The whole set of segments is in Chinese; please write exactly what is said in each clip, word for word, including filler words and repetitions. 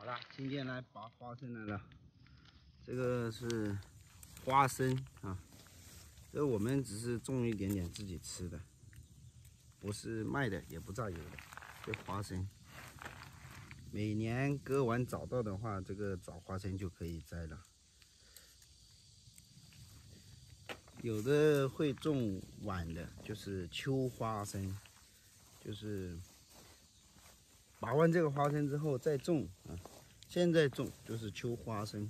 了，今天来拔花生来了。这个是花生啊，这个我们只是种一点点自己吃的，不是卖的，也不榨油的。这花生，每年割完早稻的话，这个早花生就可以摘了。有的会种晚的，就是秋花生，就是拔完这个花生之后再种啊。现在种就是秋花生，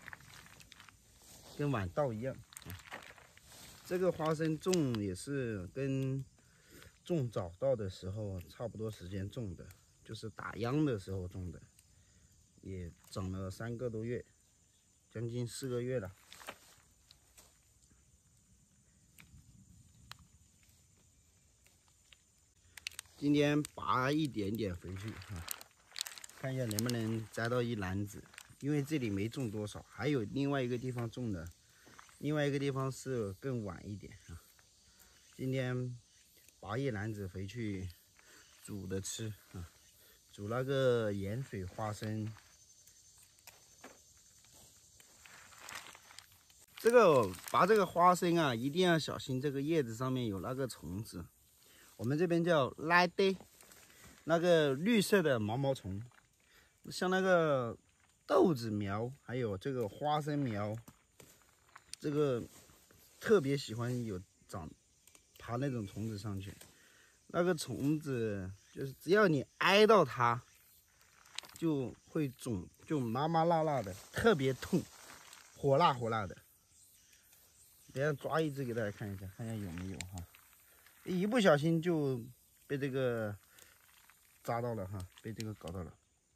跟晚稻一样啊。这个花生种也是跟种早稻的时候差不多时间种的，就是打秧的时候种的，也长了三个多月，将近四个月了。今天拔一点点回去啊，看一下能不能摘到一篮子。因为这里没种多少，还有另外一个地方种的，另外一个地方是更晚一点啊。今天拔一篮子回去煮的吃啊，煮那个盐水花生。这个拔这个花生啊，一定要小心，这个叶子上面有那个虫子，我们这边叫拉堆，那个绿色的毛毛虫，像那个豆子苗，还有这个花生苗，这个特别喜欢有长爬那种虫子上去。那个虫子就是只要你挨到它，就会肿，就麻麻辣辣的，特别痛，火辣火辣的。等下抓一只给大家看一下，看一下有没有哈。一不小心就被这个扎到了哈，被这个搞到了。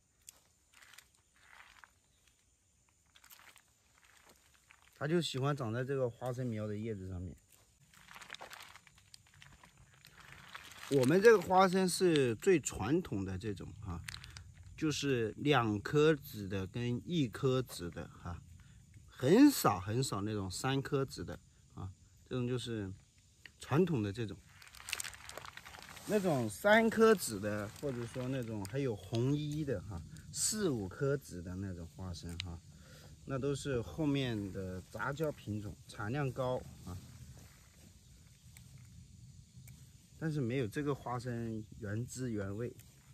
它就喜欢长在这个花生苗的叶子上面。我们这个花生是最传统的这种哈，就是两颗籽的跟一颗籽的哈，很少很少那种三颗籽的啊，这种就是传统的这种。那种三颗籽的，或者说那种还有红衣的哈，四五颗籽的那种花生哈。那都是后面的杂交品种，产量高啊，但是没有这个花生原汁原味。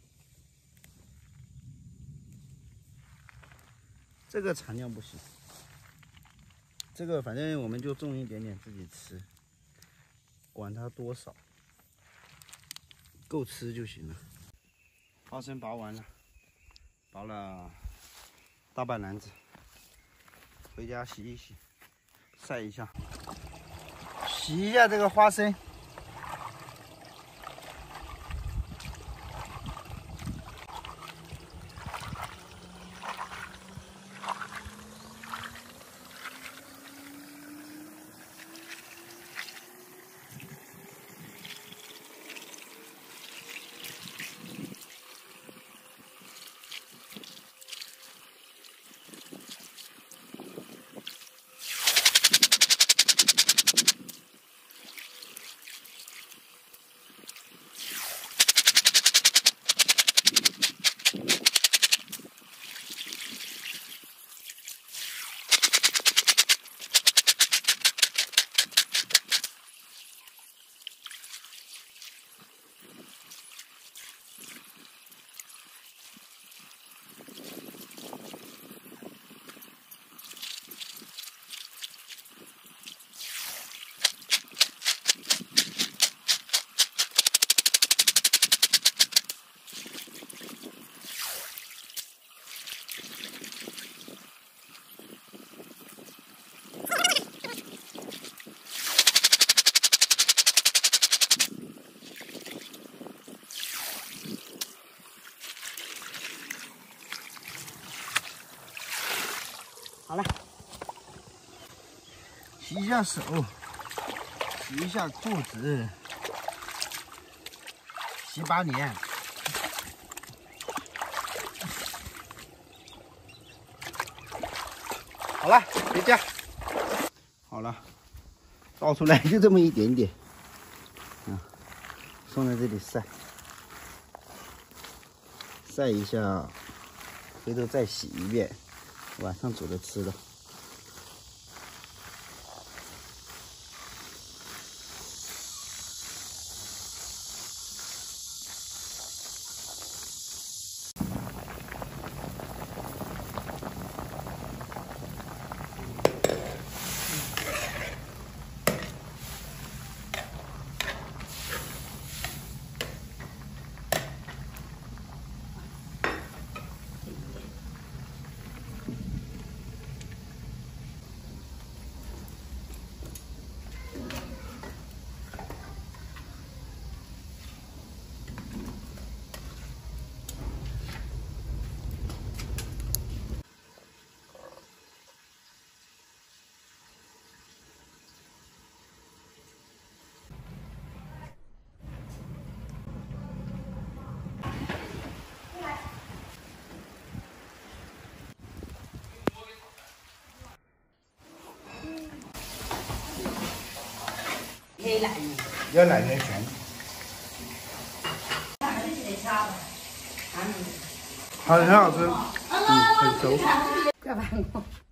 这个产量不行，这个反正我们就种一点点自己吃，管它多少，够吃就行了。花生拔完了，拔了大半篮子。回家洗一洗，晒一下，洗一下这个花生。好了，洗一下手，洗一下裤子，洗把脸。好了，回家。好了，倒出来就这么一点点，啊，放在这里晒，晒一下回头再洗一遍，晚上煮着吃的。要奶奶全。好，很好吃，嗯，很熟。